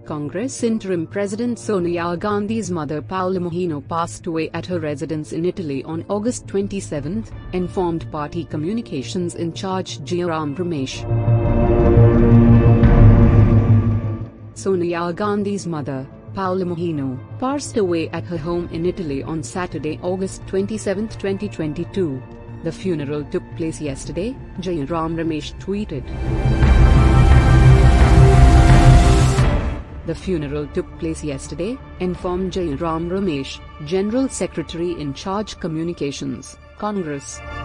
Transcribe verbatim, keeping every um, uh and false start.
Congress interim president Sonia Gandhi's mother Paola Maino passed away at her residence in Italy on August twenty-seventh, informed party communications in charge Jairam Ramesh. Sonia Gandhi's mother, Paola Maino, passed away at her home in Italy on Saturday, August twenty-seventh, twenty twenty-two. The funeral took place yesterday, Jairam Ramesh tweeted. The funeral took place yesterday, informed Jairam Ramesh, General Secretary in charge Communications, Congress.